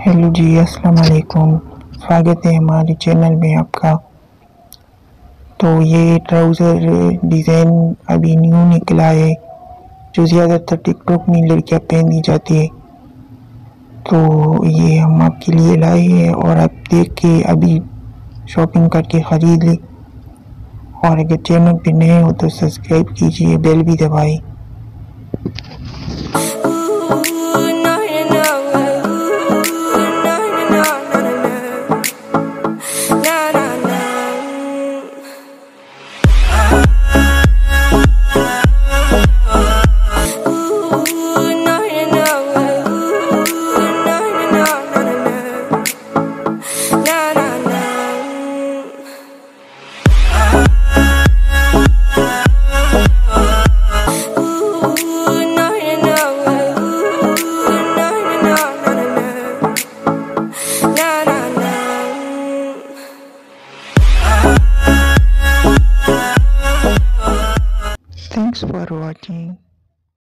Hello जी, अस्सलाम वालेकुम। स्वागत है हमारे चैनल में आपका। तो ये ट्राउज़र डिज़ाइन अभी न्यू निकला है जो ज़्यादातर टिकटॉक में लड़कियां पहनी जाती है। तो ये हम आपके लिए लाए हैं और आप देख के अभी शॉपिंग करके ख़रीद लें। और अगर चैनल पे नए हो तो सब्सक्राइब कीजिए, बेल भी दबाएं। Thanks for watching.